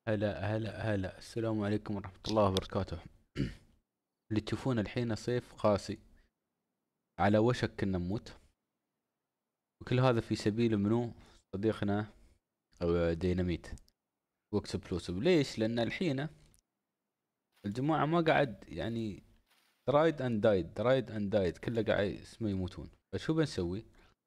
هلا هلا هلا، السلام عليكم ورحمة الله وبركاته. اللي تشوفونه الحين صيف قاسي، على وشك كنا نموت، وكل هذا في سبيل منو؟ صديقنا أو ديناميت واكسبلوسيف. ليش؟ لأن الحين الجماعة ما قاعد يعني رايد اند دايد كله قاعد اسمه يموتون. فشو بنسوي؟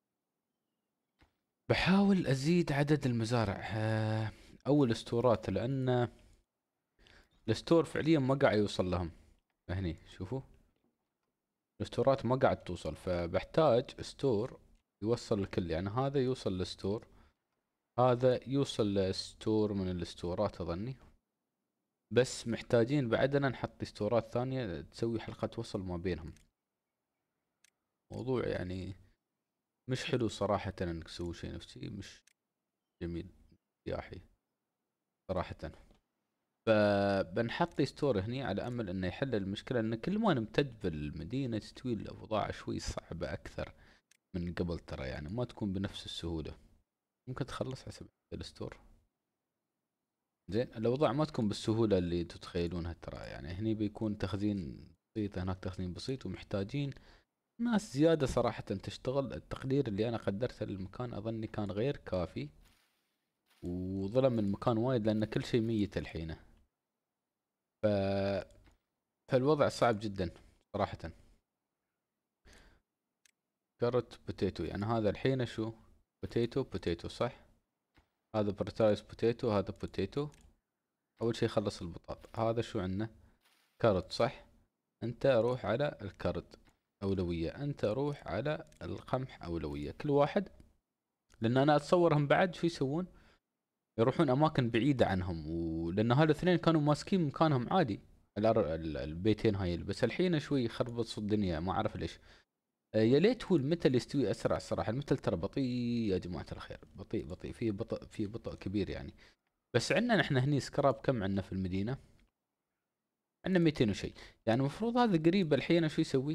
بحاول أزيد عدد المزارع، أو الاسطورات، لأن الستور فعليا ما قاعد يوصل لهم. هني شوفوا، الستورات ما قاعد توصل، فبحتاج ستور يوصل الكل. يعني هذا يوصل للستور، هذا يوصل لستور من الستورات اظني. بس محتاجين بعدنا نحط ستورات ثانية تسوي حلقة وصل ما بينهم. موضوع يعني مش حلو صراحة انك تسوي شيء نفسي، مش جميل سياحي صراحة. فبنحط ستور هني على امل انه يحل المشكلة، ان كل ما نمتد بالمدينة تستوي الاوضاع شوي صعبة اكثر من قبل. ترى يعني ما تكون بنفس السهولة. ممكن تخلص حسب الستور. زين، الاوضاع ما تكون بالسهوله اللي تتخيلونها. ترى يعني هني بيكون تخزين بسيط، هناك تخزين بسيط، ومحتاجين ناس زياده صراحه تشتغل. التقدير اللي انا قدرته للمكان اظني كان غير كافي، وظلم المكان وايد لان كل شيء ميت الحين. ف... فالوضع صعب جدا صراحه. كارت بوتيتو، يعني هذا الحين شو؟ بوتيتو صح؟ هذا برتايز بوتيتو، هذا بوتيتو. اول شيء خلص البطاط. هذا شو عندنا؟ كارت صح؟ انت روح على الكرد اولوية، انت روح على القمح اولوية. كل واحد، لان انا اتصورهم بعد شو يسوون؟ يروحون اماكن بعيدة عنهم، ولان هذا الاثنين كانوا ماسكين مكانهم عادي. البيتين هاي، بس الحين شوي خربط الدنيا ما اعرف ليش. يا ليت هو المثل يستوي اسرع الصراحة. المثل ترى بطيء يا جماعة الخير، بطيء بطيء، في بطء كبير يعني. بس عندنا نحن هني سكراب كم عندنا في المدينة؟ عندنا 200 وشي. يعني المفروض هذا قريب الحين شو يسوي؟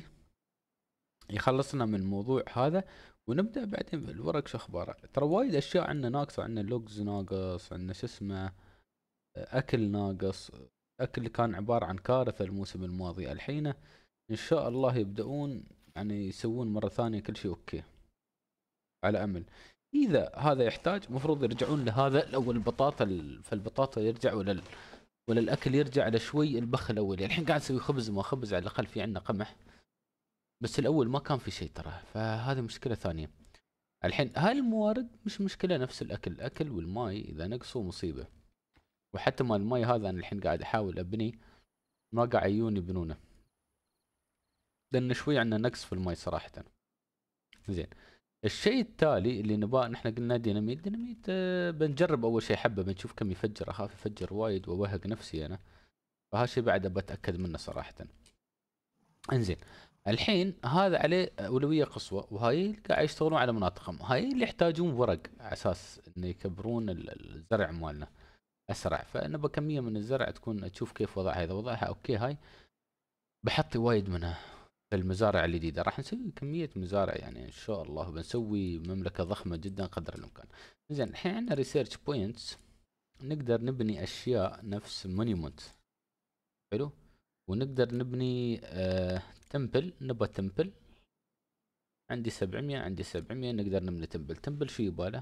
يخلصنا من الموضوع هذا، ونبدأ بعدين بالورق. شو اخباره؟ ترى وايد اشياء عندنا ناقصة. عندنا لوجز ناقص، عندنا شو اسمه، اكل ناقص. اكل اللي كان عبارة عن كارثة الموسم الماضي، الحين ان شاء الله يبدأون يعني يسوون مرة ثانية كل شيء اوكي. على امل اذا هذا يحتاج، مفروض يرجعون لهذا الاول البطاطا. فالبطاطا يرجع، ولا الاكل يرجع على شوي البخ الاولي. الحين قاعد نسوي خبز، ما خبز على الاقل في عندنا قمح. بس الاول ما كان في شيء ترى، فهذه مشكلة ثانية. الحين هاي الموارد مش مشكلة، نفس الأكل والماي إذا نقصوا مصيبة. وحتى مال الماي هذا أنا الحين قاعد أحاول أبني، ما قاعد يجون يبنونه، لأن شوي عندنا نقص في الماي صراحة. زين، الشيء التالي اللي نبغاه، نحن قلنا ديناميت. بنجرب أول شيء حبة، بنشوف كم يفجر. أخاف يفجر وايد وأوهق نفسي أنا، فهالشيء بعد بتأكد منه صراحة. انزين، الحين هذا عليه أولوية قصوى، وهاي قاعد يشتغلون على مناطقهم. هاي اللي يحتاجون ورق على أساس إنه يكبرون الزرع مالنا اسرع. فنبى كميه من الزرع تكون تشوف كيف وضعها. اذا وضعها اوكي، هاي بحطي وايد منها في المزارع الجديده. راح نسوي كميه مزارع يعني ان شاء الله، بنسوي مملكه ضخمه جدا قدر الامكان. زين، الحين عندنا ريسيرش بوينتس، نقدر نبني اشياء نفس مونيمنت. حلو. ونقدر نبني تمبل. نبى تمبل. عندي 700، عندي 700. نقدر نبني تمبل شو يباله؟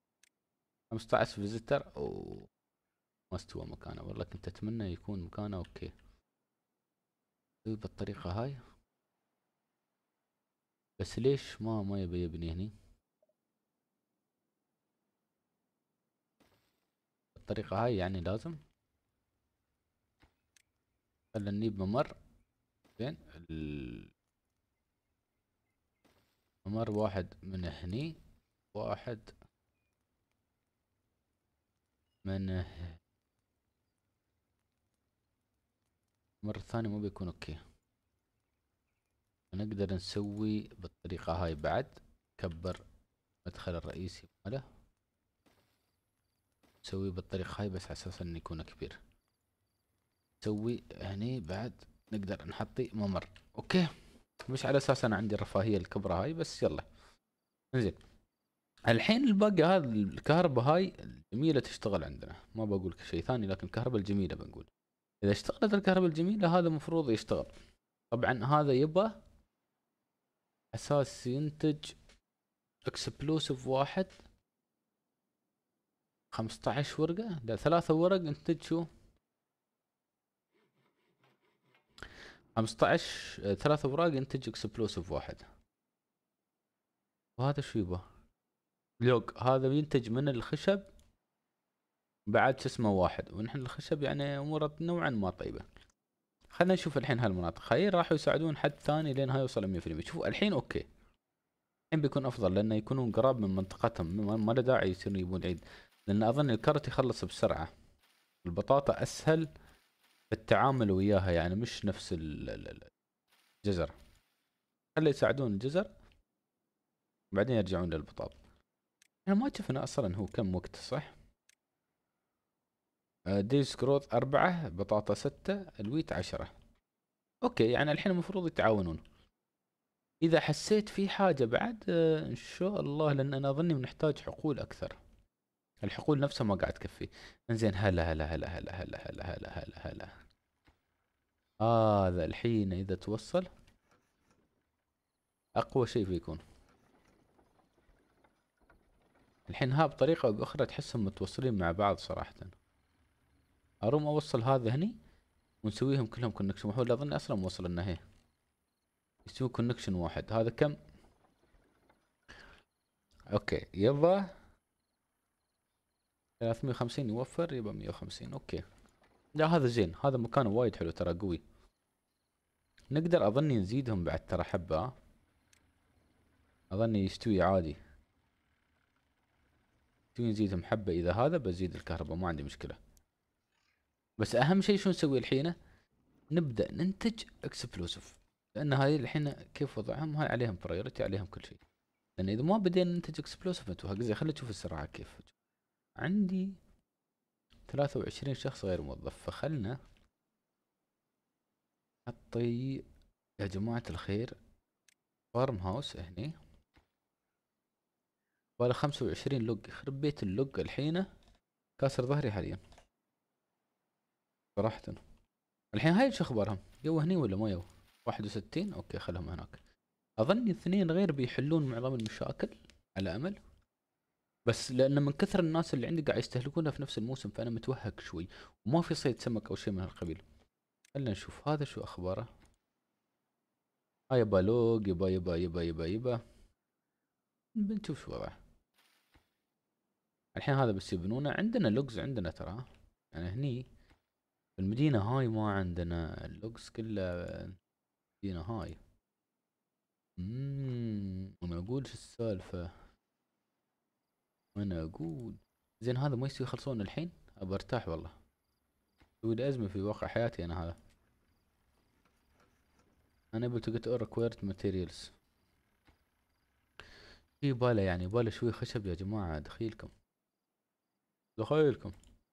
15 فيزيتر. او ما استوى مكانه والله، كنت اتمنى يكون مكانه اوكي. بالطريقة هاي. بس ليش ما يبي يبني هني بالطريقة هاي؟ يعني لازم خلنا نجيب ممر. زين، الممر واحد من هني، واحد من المرة الثانية ما بيكون اوكي. نقدر نسوي بالطريقة هاي بعد. كبر المدخل الرئيسي ماله، نسوي بالطريقة هاي بس على اساس انه يكون كبير. نسوي هني بعد، نقدر نحطي ممر اوكي. مش على اساس انا عندي الرفاهية الكبرى هاي، بس يلا. زين، الحين الباقي هذا الكهرباء هاي الجميلة تشتغل عندنا، ما بقول شيء ثاني، لكن الكهرباء الجميلة بنقول. اذا اشتغلت الكهرباء الجميلة هذا مفروض يشتغل. طبعا هذا يبا اساس ينتج اكسبلوسيف واحد 15 ورقة، لا 3 ورق ينتج شو 15 3 اوراق ينتج اكسبلوسيف واحد. وهذا شو يبا لوج، هذا ينتج من الخشب بعد شو اسمه واحد، ونحن الخشب يعني اموره نوعا ما طيبة. خلينا نشوف الحين هالمناطق هاي راح يساعدون حد ثاني لين هاي يوصل 100%. شوفوا الحين اوكي، الحين بيكون افضل لانه يكونون قراب من منطقتهم، ما له داعي يصيرون يبون بعيد، لان اظن الكرت يخلص بسرعة. البطاطا اسهل في التعامل وياها، يعني مش نفس الجزر. خلي يساعدون الجزر بعدين يرجعون للبطاطا. احنا ما شفنا اصلا هو كم وقت صح؟ ديز جروث 4، بطاطا 6، الويت 10. اوكي يعني الحين المفروض يتعاونون. اذا حسيت في حاجة بعد ان شاء الله، لان انا اظني بنحتاج حقول اكثر. الحقول نفسها ما قاعد تكفي. انزين هلا هلا هلا هلا هلا هلا هلا هلا هلا. هذا الحين اذا توصل اقوى شيء بيكون. الحين ها بطريقة او باخرى تحسهم متوصلين مع بعض صراحة. اروم اوصل هذا هني ونسويهم كلهم كونكشن، وحول اظن اصلا موصل لنا هي يسوي كونكشن واحد. هذا كم؟ اوكي يبا 350 يوفر، يبا 150. اوكي لا هذا زين، هذا مكانه وايد حلو ترى قوي. نقدر اظني نزيدهم بعد ترى حبة. اظني يستوي عادي، يستوي نزيدهم حبة. اذا هذا بزيد الكهرباء ما عندي مشكلة. بس اهم شيء شو نسوي الحين؟ نبدأ ننتج اكسبلوسيف، لان هاي الحين كيف وضعهم، هاي عليهم برايورتي، عليهم كل شيء. لان اذا ما بدينا ننتج اكسبلوسيف نتوه. قصدي خلينا نشوف السرعة كيف. عندي 23 شخص غير موظف، فخلنا نحطي يا جماعة الخير فارم هاوس هني. ولا 25 لوج، يخرب بيت اللوج الحين كاسر ظهري حاليا صراحة. الحين هاي شو اخبارهم؟ يو هني ولا ما يو؟ 61. اوكي خلهم هناك. اظني اثنين غير بيحلون معظم المشاكل على امل. بس لان من كثر الناس اللي عندي قاعد يستهلكونها في نفس الموسم، فانا متوهق شوي وما في صيد سمك او شيء من هالقبيل. خلنا نشوف هذا شو اخباره. هاي يبا لوج، يبا يبا يبا يبا يبا بنشوف شو وضعه. الحين هذا بس يبنونه. عندنا لوجز عندنا ترى، يعني هني في المدينة هاي ما عندنا اللوجز كله. المدينة هاي انا اقول شو السالفة. انا اقول زين هذا ما يستوي يخلصون الحين، ابى ارتاح والله. يسوي لي ازمة في واقع حياتي انا هذا. unable to get all required materials. في باله يعني باله شوي خشب يا جماعة، دخيلكم دخيلكم.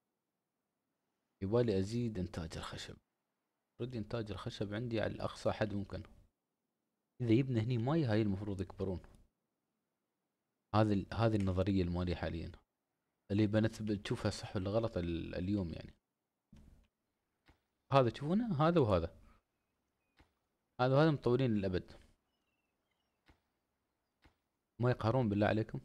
يبالي ازيد انتاج الخشب. ردي انتاج الخشب عندي على الاقصى حد ممكن. اذا يبنى هني ماي هاي المفروض يكبرون. هذه النظرية المالية حاليا اللي بتشوفها صح ولا غلط اليوم يعني. هذا تشوفونه، هذا وهذا، هذا وهذا مطولين للأبد. ما يقهرون بالله عليكم،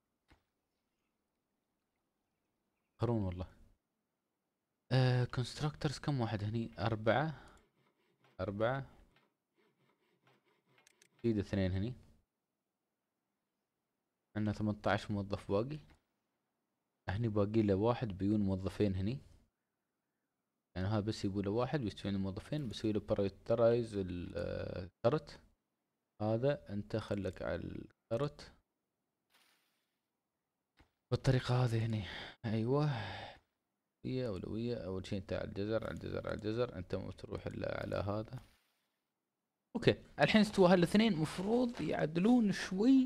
يقهرون والله. كونستراكترز كم واحد هني؟ 4. 4 زيد 2 هني. عندنا 18 موظف باقي. هني باقي له واحد، بيون موظفين هني. يعني هذا بس يبوا له واحد بيستوي موظفين. بسوي له برايورترايز الكرت. هذا انت خلك على الكرت بالطريقة هذه هني. ايوه هي أولوية. أول شيء أنت على الجزر على الجزر على الجزر، أنت ما تروح إلا على هذا. أوكي الحين استوى هالاثنين، مفروض يعدلون شوي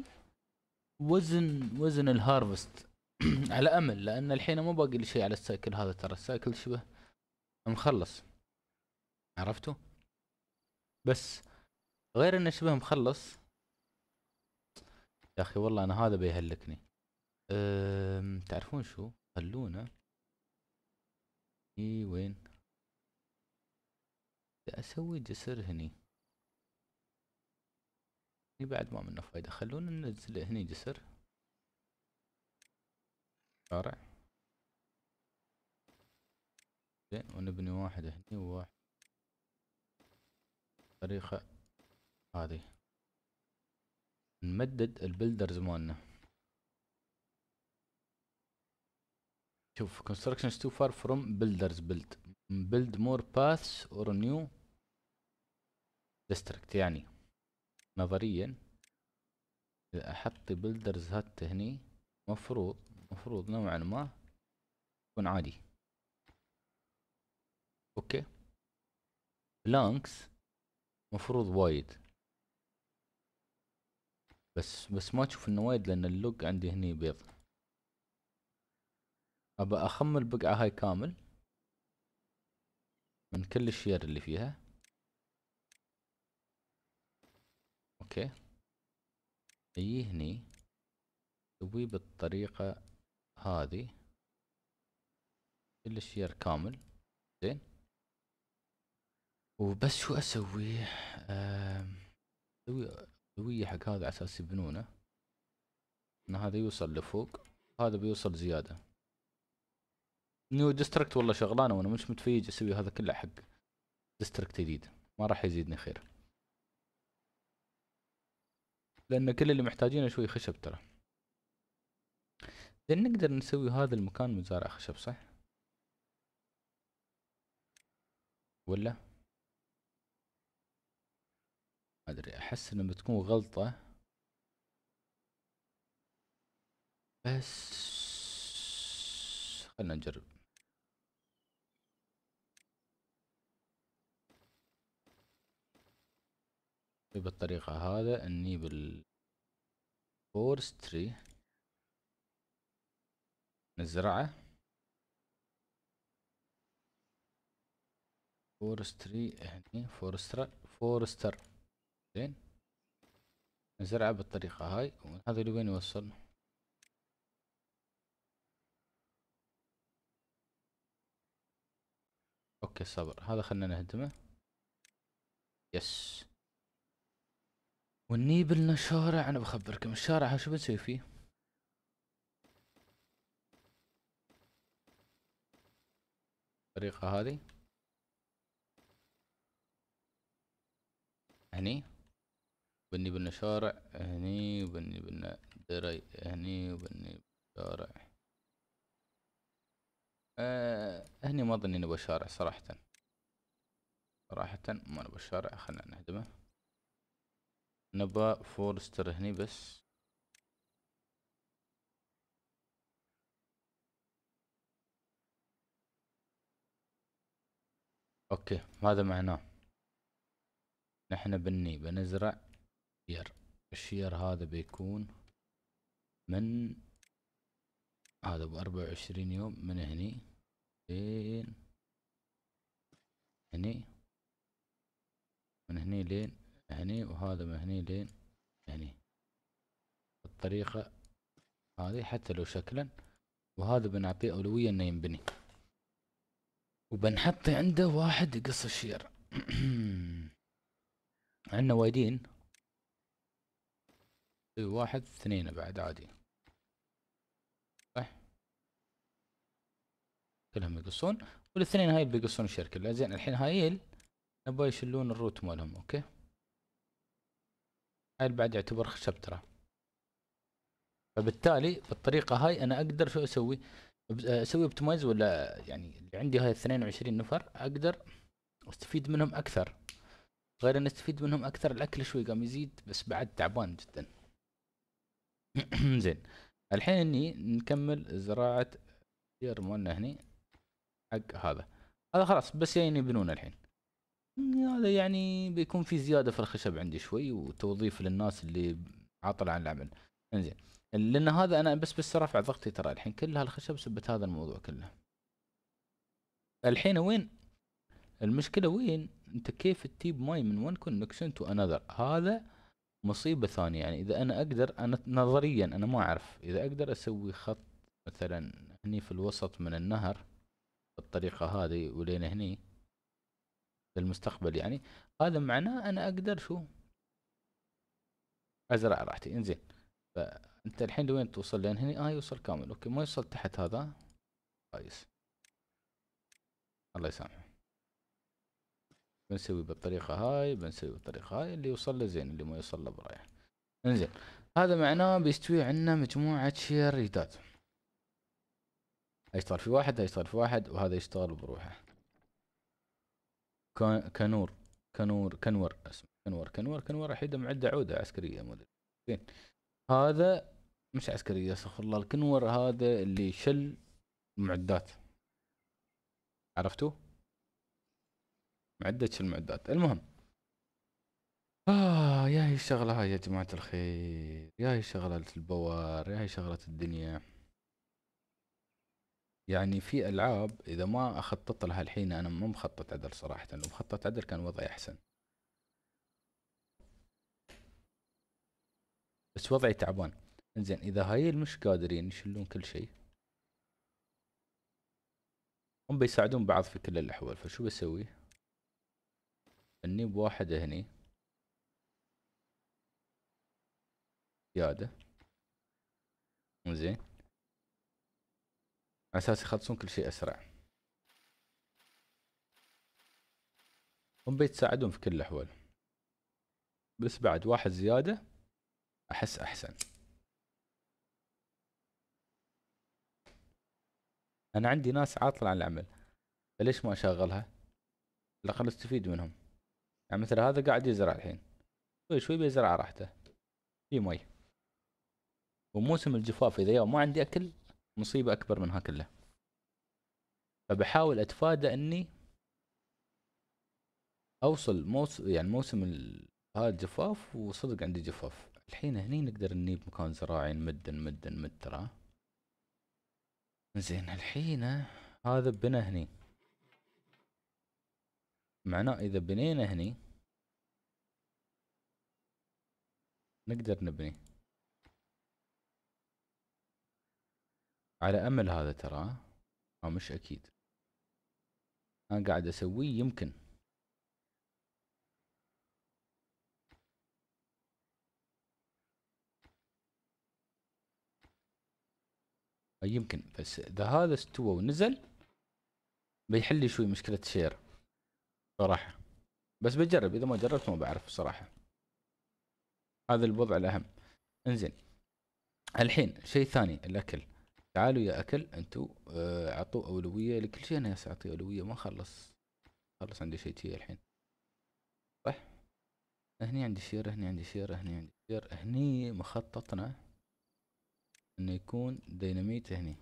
وزن الهارفست على أمل، لأن الحين ما باقي لي شيء على السايكل هذا. ترى السايكل شبه مخلص، عرفتوا؟ بس غير إنه شبه مخلص. يا أخي والله أنا هذا بيهلكني. تعرفون شو، خلونا وين اسوي جسر هني بعد ما منه فايدة. خلونا ننزل هني جسر شارع زين، ونبني واحد هني وواحد طريقة هذه. نمدد البلدرز مالنا. شوف construction is too far from builders build more paths or new district. يعني نظريا اذا احط بلدرز هات هني مفروض نوعا ما يكون عادي. اوكي بلانكس مفروض وايد، بس ما تشوف انه وايد لان اللوج عندي هني بيض. ابى اخمل البقعة هاي كامل من كل الشير اللي فيها. اوكي اجي هني اسويه بالطريقة هذه كل الشير كامل زين. وبس شو اسوي؟ اسوي حق هذا على اساس يبنونه ان هذا يوصل لفوق، هذا بيوصل زيادة. نيو ديستركت والله شغلانة وانا مش متفيج اسوي هذا كله حق ديستركت جديد، ما راح يزيدني خير لان كل اللي محتاجينه شوي خشب ترى. لان نقدر نسوي هذا المكان مزارع خشب صح ولا؟ ما ادري، احس انه بتكون غلطة بس خلنا نجرب. بالطريقة هذا اني بالفورستري نزرعه. فورستري هني فورستر زين، نزرعه بالطريقة هاي. وهذا لوين يوصل؟ اوكي صبر، هذا خلنا نهدمه. يس. ونجيب لنا شارع. انا بخبركم الشارع ها شو بنسوي فيه. الطريقة هذه هني بني بنا شارع هني، وبني بنا دري هني، وبني شارع هني. ما ظني نبغى شارع صراحة ما نبغى شارع، خلنا نهدمه. نبغى فورستر هني بس. اوكي هذا معناه نحن بنزرع شير. الشير هذا بيكون من هذا ب24 يوم من هني لين هني، من هني لين هني، وهذا من هني لين هني بالطريقة هذه حتى لو شكلا. وهذا بنعطيه أولوية انه ينبني، وبنحط عنده واحد يقص الشير. عندنا وايدين، واحد اثنين بعد عادي صح، كلهم يقصون. والاثنين هاي بيقصون الشير كله. زين الحين هايل نبغى يشيلون الروت مالهم. اوكي هاي بعد يعتبر خشب ترى. فبالتالي بالطريقة هاي انا اقدر شو اسوي؟ اسوي اوبتمايز، ولا يعني اللي عندي هاي 22 نفر اقدر استفيد منهم اكثر. غير ان استفيد منهم اكثر الاكل شوي قام يزيد، بس بعد تعبان جدا. زين الحين اني نكمل زراعة الشير مالنا هني حق هذا خلاص. بس يعني يبنون الحين هذا يعني بيكون في زيادة في الخشب عندي شوي، وتوظيف للناس اللي عاطلة عن العمل. انزين لان هذا انا بس رافع ضغطي ترى الحين كل هالخشب سبت هذا الموضوع كله. الحين وين المشكلة؟ وين انت كيف تجيب ماي من one connection to another؟ هذا مصيبة ثانية يعني اذا انا اقدر، انا نظريا انا ما اعرف اذا اقدر اسوي خط مثلا هني في الوسط من النهر بالطريقة هذه ولين هني للمستقبل يعني، هذا معناه انا اقدر شو ازرع راحتي. انزين، فانت الحين لوين توصل؟ لين هني يوصل كامل، اوكي ما يوصل تحت هذا كويس، الله يسامحه. بنسوي بالطريقة هاي، بنسوي بالطريقة هاي، اللي يوصل له زين، اللي ما يوصل له برايح. انزين، هذا معناه بيستوي عندنا مجموعة شير جداد، هيشتغل في واحد، هيشتغل في واحد، وهذا يشتغل بروحه. كنور كنور اسمه كنور الحين معده عودة عسكرية مدري. زين، هذا مش عسكرية استغفر الله، الكنور هذا اللي يشل المعدات، عرفتوا؟ معدة شل المعدات. المهم، يا هي الشغلة هاي يا جماعة الخير، يا هي شغلة البوار، يا هي شغلة الدنيا. يعني في ألعاب إذا ما أخطط لها الحين، أنا مو مخطط عدل صراحة، لو مخطط عدل كان وضعي أحسن، بس وضعي تعبان. انزين، إذا هاي مش قادرين يشلون كل شيء، هم بيساعدون بعض في كل الأحوال، فشو بسوي؟ أني بواحدة هني زيادة، انزين، على أساس يخلصون كل شيء أسرع. هم بيتساعدون في كل الأحوال، بس بعد واحد زيادة أحس أحسن. أنا عندي ناس عاطلة عن العمل، فليش ما أشغلها؟ لقد نستفيد منهم. يعني مثل هذا قاعد يزرع الحين، شوي شوي بيزرع راحته في مي. وموسم الجفاف إذا يوم ما عندي أكل مصيبة أكبر من كلها، فبحاول أتفادى إني أوصل يعني موسم هذا الجفاف، وصدق عندي جفاف. الحين هني نقدر نجيب مكان زراعي، نمد ترى. زين، الحين هذا بنا هني، معناه إذا بنينا هني نقدر نبني على أمل هذا ترى، مش أكيد. أنا قاعد أسويه يمكن. يمكن، بس إذا هذا استوى ونزل بيحل لي شوي مشكلة شير صراحة، بس بجرب، إذا ما جربت ما بعرف صراحة. هذا الوضع الأهم. انزين، الحين شيء ثاني، الأكل. تعالوا يا أكل أنتوا، أعطوا أولوية لكل شيء. أنا أعطي أولوية، ما خلص عندي شيء الحين، صح؟ هني عندي شير، هني عندي شير، هني عندي شير، هني مخططنا إنه يكون ديناميت هني.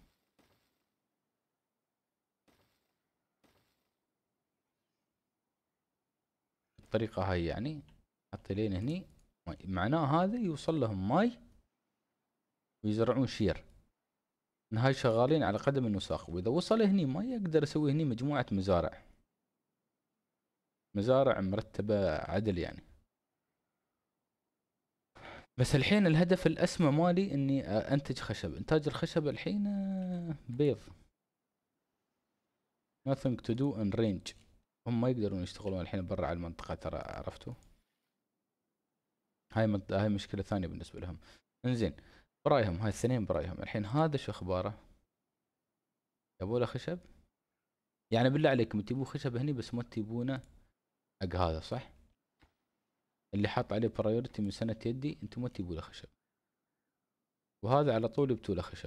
الطريقة هاي يعني حتى لين هني معناه هذا يوصل لهم ماي ويزرعون شير. ان هاي شغالين على قدم الوساق، واذا وصل هني ماي اقدر اسوي هني مجموعة مزارع مرتبة عدل يعني. بس الحين الهدف الاسمى مالي اني انتج خشب. انتاج الخشب الحين بيض، nothing to do in range. هم ما يقدرون يشتغلون الحين برا على المنطقة ترى، عرفتوا؟ هاي مشكلة ثانية بالنسبة لهم. انزين، برايهم هاي الثنين برايهم. الحين هذا شو اخباره؟ يبوا له خشب؟ يعني بالله عليكم تبوا خشب هني بس ما تبونه حق هذا، صح؟ اللي حاط عليه برايورتي من سنة يدي انتم ما تبوا له خشب، وهذا على طول يبتوا له خشب.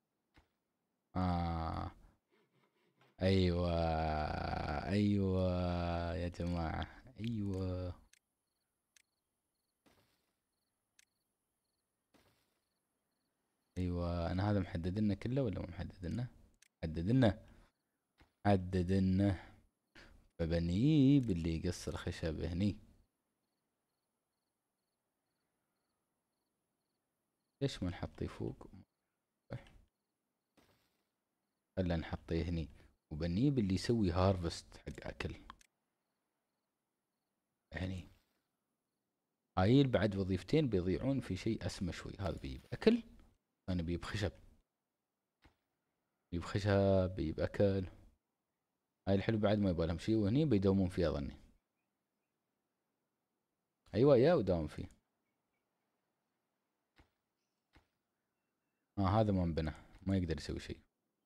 آه ايوه، ايوه يا جماعة، ايوه. ايوه، انا هذا محدد لنا كله ولا ما محدد لنا؟ حدد لنا، حدد لنا. فبنيه باللي يقصر خشب هني. ليش ما نحطيه فوق؟ خلنا نحطيه هني، وبنيه باللي يسوي هارفست حق اكل هني. هاي بعد وظيفتين بيضيعون في شيء اسمى شوي. هذا بيجيب اكل، انا بيجيب خشب، بيجيب خشب، بيجيب اكل. هاي الحلو بعد ما يبغى لهم شيء، وهني بيداومون فيه اظني. ايوه يا وداوم فيه. هذا ما انبنى، ما يقدر يسوي شيء.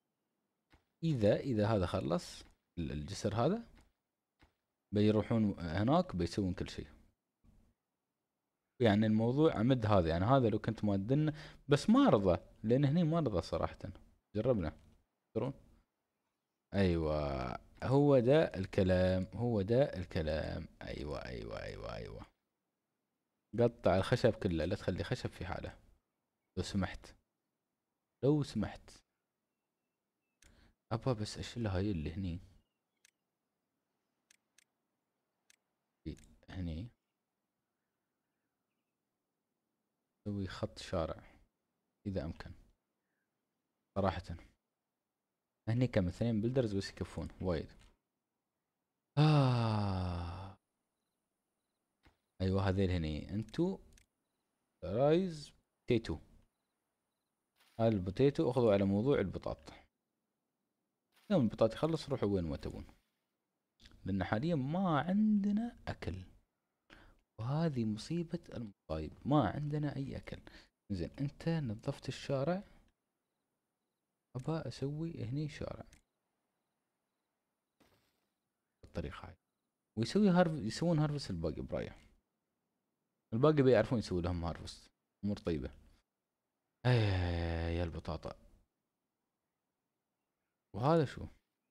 اذا هذا خلص الجسر هذا، بيروحون هناك بيسوون كل شيء. يعني الموضوع عمد هذا، يعني هذا لو كنت مادن، بس ما رضى، لان هني ما رضى صراحة. جربنا ترون. ايوه، هو ده الكلام، هو ده الكلام. ايوه ايوه ايوه ايوه. قطع الخشب كله، لا تخلي خشب في حاله لو سمحت، لو سمحت. ابا بس اشيل هاي اللي هني، هني سوي خط شارع اذا امكن صراحة. هني كم 2 بلدرز بس يكفون وايد. ايوه هذيل هني انتو رايز بوتيتو. هاي البوتيتو اخذوا على موضوع البطاط. يوم البطاط يخلص روحوا وين ما تبون، لان حاليا ما عندنا اكل، وهذه مصيبة المصايب، ما عندنا اي اكل. زين انت نظفت الشارع، ابى اسوي هني شارع بالطريقة هاي، ويسوي يسوون هارفست الباقي برايه. الباقي بيعرفون يسوي لهم هارفست، امور طيبة. يا البطاطا. وهذا شو،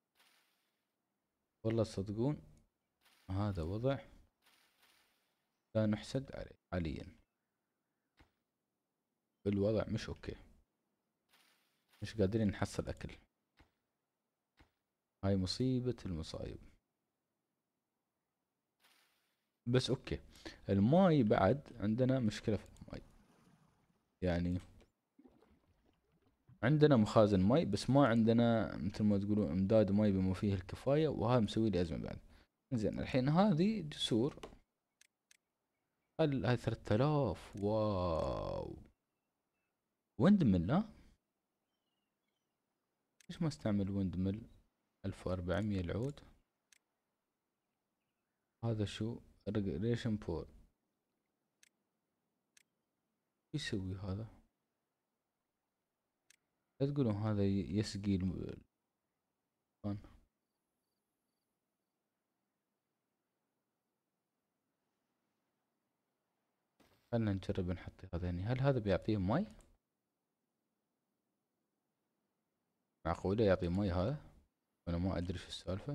والله تصدقون هذا وضع لا نحسد عليه حاليا. الوضع مش اوكي، مش قادرين نحصل اكل. هاي مصيبة المصايب. بس اوكي، الماي بعد عندنا مشكلة في الماي. يعني عندنا مخازن ماي، بس ما عندنا مثل ما تقولون امداد ماي بما فيه الكفاية، وهذا مسوي لي ازمة بعد. زين الحين هذه جسور، هاي 3000. واو، ويند ميل. ها ليش ما استعمل ويند ميل؟ 1400 العود. هذا شو؟ ريجريشن بور. يسوي هذا؟ لا تقولون هذا يسقي المكان. خلنا نجرب نحط هذا هني، هل هذا بيعطيه ماي؟ معقولة يعطي ماي هذا؟ انا ما ادري شو السالفة.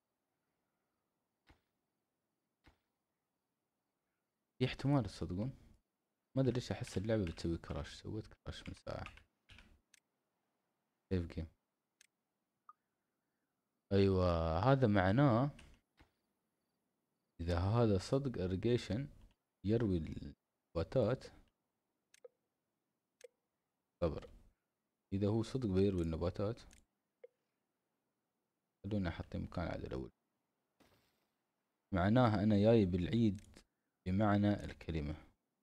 في احتمال تصدقون، ما ادري ليش احس اللعبة بتسوي كراش. سويت كراش من ساعة. سيف جيم. ايوه هذا معناه اذا هذا صدق اريجيشن يروي النباتات. صبر، اذا هو صدق بيروي النباتات. خلوني احطه مكان عدل اول. معناه انا جاي بالعيد بمعنى الكلمة.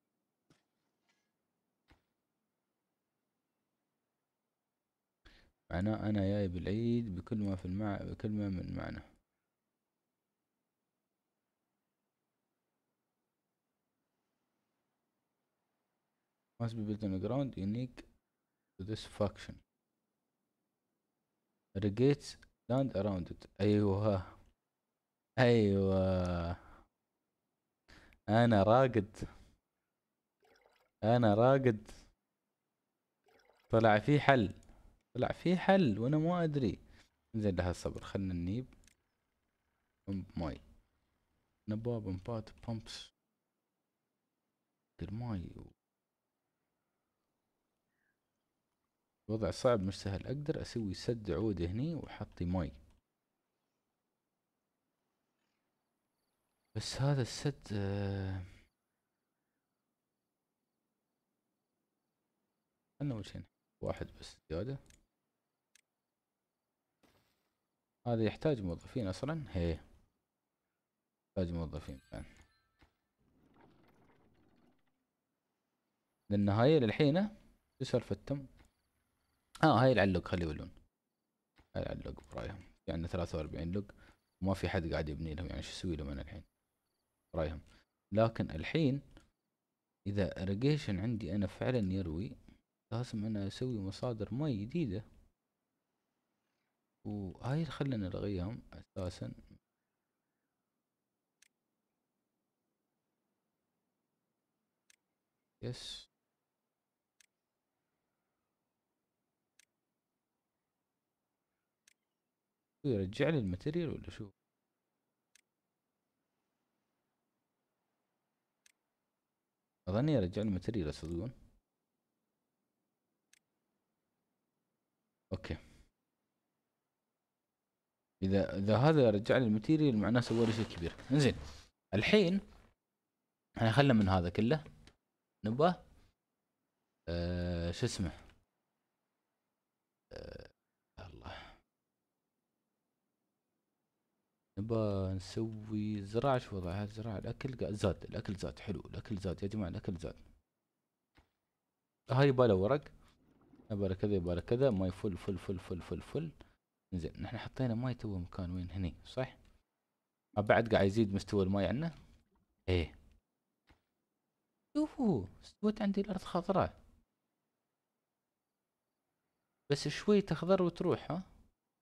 معناه انا جاي بالعيد بكل ما في بكل ما من معنى. must be built on the ground unique to this faction. irrigates land around it. ايوه ايوه. انا راقد، انا راقد. طلع في حل، طلع في حل وانا ما ادري. زين لها الصبر، خلنا نجيب ماي. نباب بمبات بامبس الماي. الوضع صعب مش سهل. اقدر اسوي سد عود هني واحطي ماي، بس هذا السد خلنا اول شي واحد بس زيادة. هذا يحتاج موظفين اصلا. هي يحتاج موظفين يعني. لان هاي للحين شو سالفتهم. هاي العلق خليه يولون. هاي العلق برايهم في عندنا 43 لق، وما في حد قاعد يبني لهم، يعني شو اسوي لهم انا الحين برايهم. لكن الحين اذا اريجيشن عندي انا فعلا يروي، لازم انا اسوي مصادر مي جديدة، وهاي اللي خلنا نلغيهم اساسا. يس. يرجع لي الماتيريال ولا شو؟ اظني يرجع لي الماتيريال يصدقون. اوكي، اذا هذا رجع لي الماتيريال معناه سوى لي شيء كبير. انزين الحين احنا خلنا من هذا كله، نبغى شو اسمه، آه الله، نبغى نسوي زراعة. شو وضعها الزراعة؟ الاكل زاد، الاكل زاد، حلو الاكل زاد يا جماعة، الاكل زاد. هاي يباله ورق، يباله كذا، يباله كذا، ماي فل فل فل فل فل فل. زين نحن حطينا ماي تو مكان وين؟ هني صح؟ بعد قاعد يزيد مستوى الماي عندنا. ايه شوفوا استوت عندي الارض خضراء، بس شوي تخضر وتروح. ها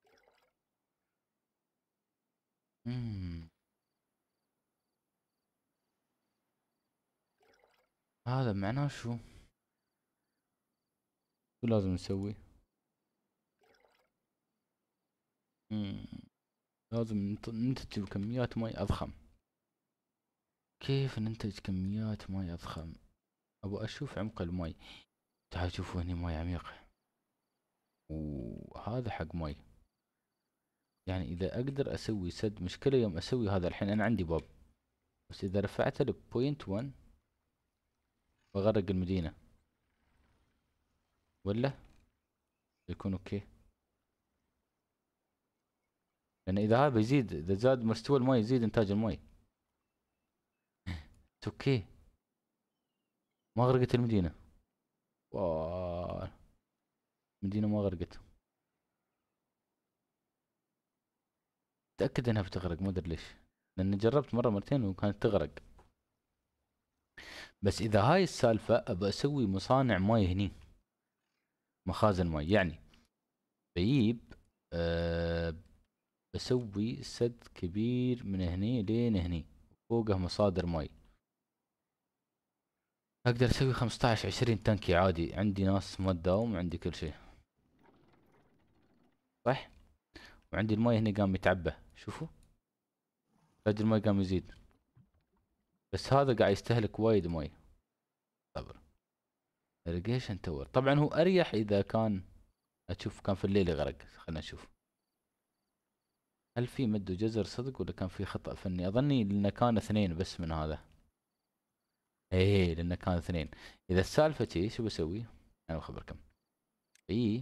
امم هذا معناه شو لازم نسوي؟ امم لازم ننتج كميات ماء اضخم. كيف ننتج كميات ماء اضخم؟ ابو اشوف عمق الماء. تعال شوفوا هني ماء عميق، وهذا حق ماء. يعني اذا اقدر اسوي سد، مشكلة يوم اسوي هذا الحين انا عندي باب، بس اذا رفعته لبوينت 1 بغرق المدينة، ولا يكون اوكي؟ لان اذا هذا بيزيد، اذا زاد مستوى الماء يزيد انتاج الماء. اوكي، ما غرقت المدينة. واه، المدينة ما غرقت. متأكد انها بتغرق، ما ادري ليش، لاني جربت مرة مرتين وكانت تغرق. بس اذا هاي السالفة ابى اسوي مصانع ماي هني، مخازن ماي يعني. بجيب أه بسوي سد كبير من هني لين هني، فوقه مصادر ماي. اقدر اسوي 15 20 تنكي عادي، عندي ناس ما تداوم، عندي كل شيء صح. وعندي الماي هنا قام يتعبى، شوفوا رجل الماي قام يزيد، بس هذا قاعد يستهلك وايد ماي. صبر. irrigation تور، طبعا هو اريح اذا كان، اشوف كان في الليل يغرق. خلنا نشوف هل في مد وجزر صدق ولا كان في خطأ فني. اظني لانه كان اثنين بس من هذا. ايه لانه كان اثنين. اذا السالفة شي شو بسوي؟ انا بخبركم. اي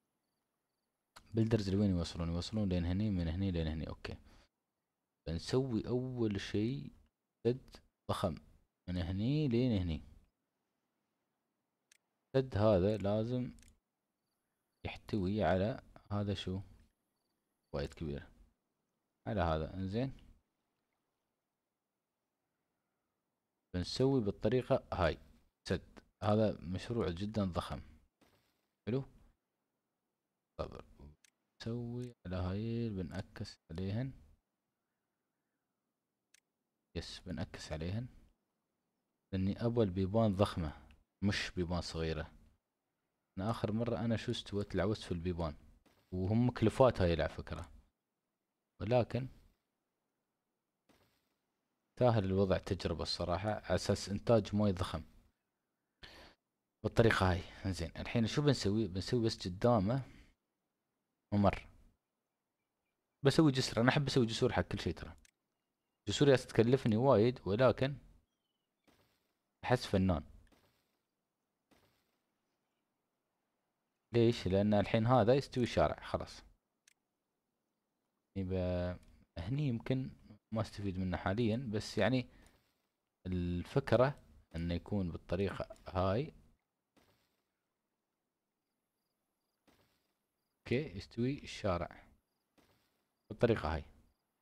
بلدرز لوين يوصلون؟ يوصلون لين هني، من هني لين هني. اوكي، بنسوي اول شي سد ضخم من هني لين هني. السد هذا لازم يحتوي على هذا. شو وايد كبير على هذا. انزين بنسوي بالطريقة هاي سد. هذا مشروع جدا ضخم. حلو. صبر. نسوي على هاي، بنعكس عليهن. يس بنعكس عليهن، لاني ابغى البيبان ضخمة مش بيبان صغيرة. انا اخر مرة انا شو استوت لعوست في البيبان، وهم مكلفات هاي على فكرة، ولكن تاهل الوضع تجربة الصراحة على اساس انتاج ماي ضخم بالطريقة هاي. انزين الحين شو بنسوي؟ بنسوي بس قدامه ممر. بسوي جسر، انا احب اسوي جسور حق كل شيء ترى. جسور تكلفني وايد ولكن احس فنان. ليش؟ لان الحين هذا يستوي شارع خلاص. يبقى هني يمكن ما استفيد منه حاليا، بس يعني الفكرة انه يكون بالطريقة هاي. اوكي يستوي الشارع بالطريقة هاي.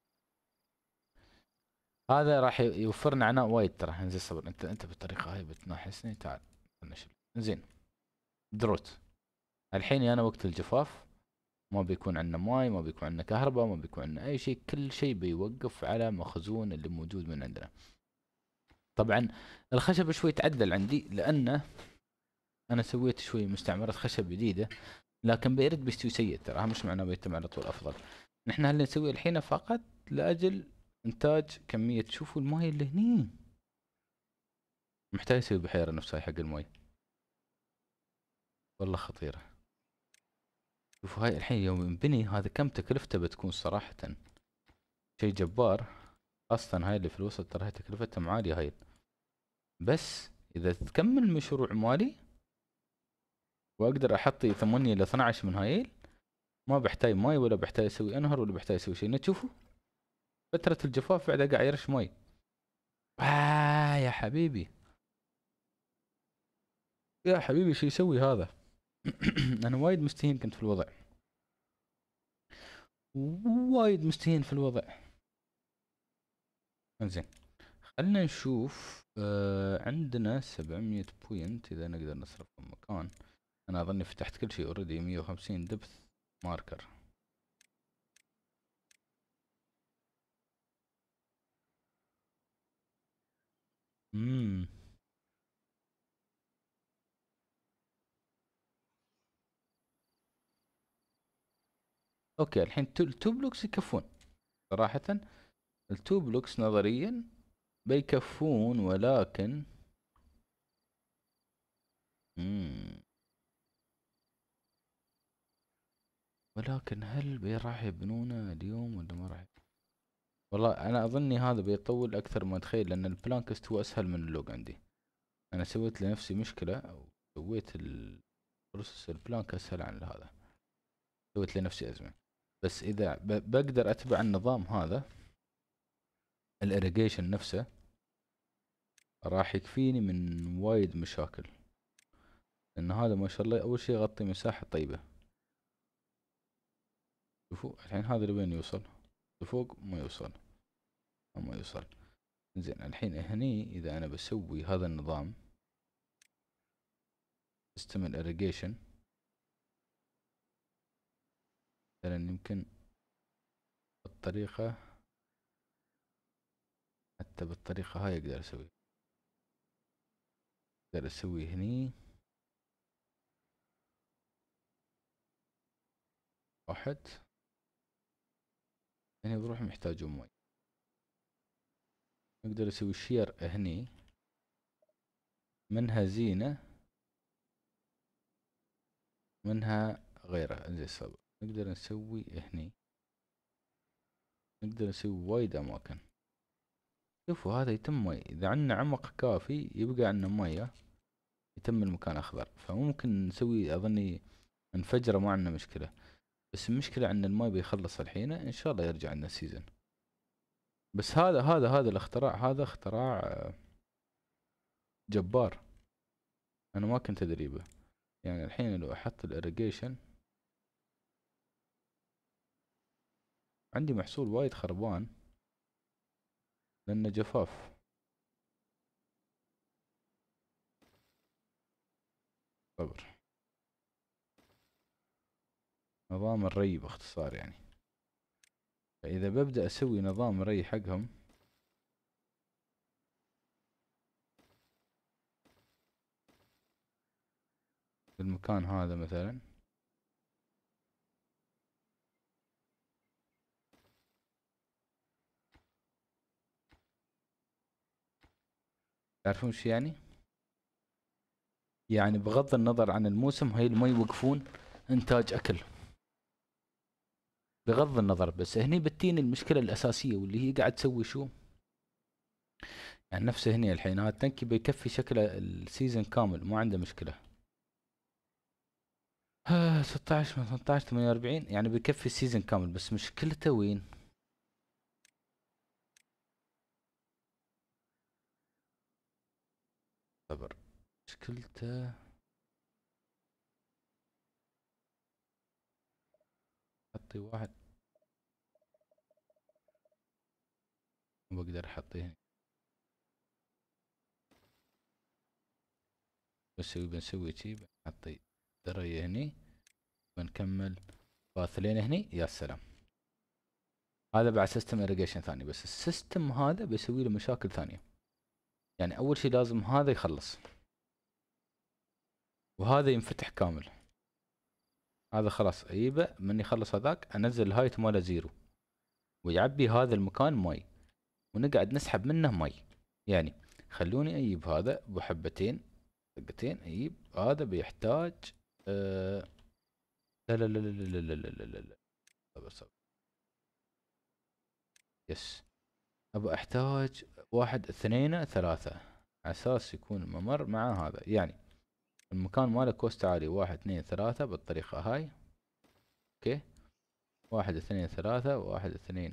هذا راح يوفرنا عناء وايد ترى. انزين صبر، انت بالطريقة هاي بتناحسني. تعال نشيل. زين دروت. الحين انا وقت الجفاف ما بيكون عندنا ماي، ما بيكون عندنا كهرباء، ما بيكون عندنا اي شيء، كل شيء بيوقف على مخزون اللي موجود من عندنا. طبعا الخشب شوي تعدل عندي لانه انا سويت شوي مستعمرة خشب جديدة، لكن بيرد بيستوي سيء ترى، مش معناه بيتم على طول افضل. نحن اللي نسويه الحين فقط لاجل انتاج كمية. شوفوا الماي اللي هني، محتاج يسوي بحيرة نفسها حق الماي، والله خطيرة. شوفوا هاي الحين يوم ينبني هذا كم تكلفته بتكون صراحة، شيء جبار. اصلا هاي اللي في الوسط ترى هاي تكلفتها عالية هاي، بس اذا تكمل مشروع مالي واقدر احطي 8 ل 12 من هايل، ما بحتاج ماي ولا بحتاج اسوي انهر ولا بحتاج اسوي شيء. تشوفوا فترة الجفاف بعد قاعد يرش ماي. يا حبيبي، يا حبيبي شو يسوي هذا؟ انا وايد مستهين كنت في الوضع، وايد مستهين في الوضع. انزين خلنا نشوف. عندنا 700 بوينت اذا نقدر نصرفهم مكان. انا اظني فتحت كل شيء اوريدي. 150 دبث ماركر. امم اوكي الحين التو بلوكس يكفون صراحة. التو بلوكس نظريا بيكفون، ولكن مم. ولكن هل راح يبنونه اليوم ولا ما راح؟ والله انا اظني هذا بيطول اكثر ما اتخيل، لان البلانكست هو اسهل من اللوج عندي. انا سويت لنفسي مشكلة، او سويت البروسيس البلانك اسهل عن هذا، سويت لنفسي ازمة. بس اذا بقدر اتبع النظام هذا الاريجيشن نفسه، راح يكفيني من وايد مشاكل، لان هذا ما شاء الله اول شيء يغطي مساحة طيبة. شوفوا الحين هذا لوين يوصل؟ لفوق ما يوصل، ما يوصل. زين الحين هني اذا انا بسوي هذا النظام سيستم الاريجيشن، مثلا يمكن بالطريقة، حتى بالطريقة هاي اقدر اسوي. اقدر اسوي هني واحد، هني بروح محتاجون مي. نقدر نسوي شير هني، منها زينة منها غيره. زي الصبر نقدر نسوي هني، نقدر نسوي وايد اماكن. شوفوا هذا يتم مي، اذا عندنا عمق كافي يبقى عندنا مية، يتم المكان اخضر. فممكن نسوي اظني نفجره، ما عندنا مشكلة. بس المشكلة ان الماي بيخلص الحين، ان شاء الله يرجع عندنا السيزن. بس هذا الاختراع، هذا اختراع جبار، انا ما كنت ادري به. يعني الحين لو احط الاريجيشن عندي محصول وايد خربان لانه جفاف. صبر، نظام الري باختصار يعني. فاذا ببدأ اسوي نظام ري حقهم، في المكان هذا مثلا، تعرفون ايش يعني؟ يعني بغض النظر عن الموسم هاي المي يوقفون انتاج اكل، بغض النظر. بس هني بتين المشكلة الاساسية، واللي هي قاعد تسوي شو، يعني نفسه هني الحين هذا التنكي بيكفي شكله السيزون كامل، ما عنده مشكلة. 16 من 18 48 يعني بيكفي السيزون كامل. بس مشكلته وين؟ صبر، مشكلته احطي واحد، بقدر احطيه هنا. بنسوي شي، بنحطي درية هني، ونكمل باثلين هني. يا سلام. هذا بعد سيستم اريجيشن ثاني، بس السيستم هذا بيسوي له مشاكل ثانية. يعني اول شي لازم هذا يخلص، وهذا ينفتح كامل. هذا خلاص اجيبه، من يخلص هذاك انزل الهايت ماله زيرو، ويعبي هذا المكان ماي، ونقعد نسحب منه ماي. يعني خلوني اجيب هذا بحبتين دقتين، اجيب هذا بيحتاج لا لا لا لا لا لا لا لا لا لا. صبر. يس. ابى احتاج 1 2 3 على اساس يكون الممر مع هذا. يعني المكان ماله كوست عالي، 1 2 3 بالطريقة هاي. اوكي، 1 2 3 1 2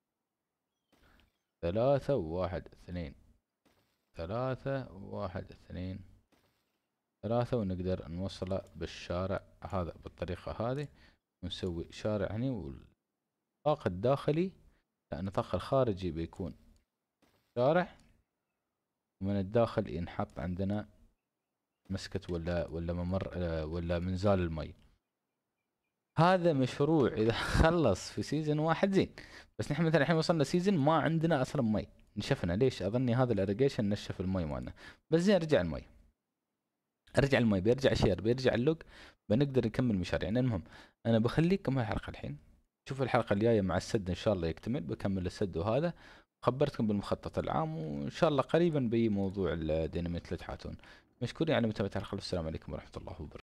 3 1 2 3 1 2 3، ونقدر نوصله بالشارع هذا بالطريقة هذه، ونسوي شارع هني. والنطاق الداخلي، لا النطاق الخارجي بيكون شارع، ومن الداخل ينحط عندنا مسكت ولا ممر ولا منزال المي. هذا مشروع اذا خلص في سيزون واحد زين، بس نحن مثلا الحين وصلنا سيزون ما عندنا اصلا مي، نشفنا ليش؟ اظني هذا الاريجيشن نشف المي مالنا. بس زين، رجع المي، ارجع المي، بيرجع شير، بيرجع اللوج، بنقدر نكمل مشاريع. يعني المهم انا بخليكم هالحلقه الحين، شوفوا الحلقه الجايه مع السد ان شاء الله يكتمل، بكمل السد وهذا، خبرتكم بالمخطط العام، وان شاء الله قريبا بي موضوع الديناميت اللي تحاتون. مشكورين على متابعه الحلقه، والسلام عليكم ورحمه الله وبركاته.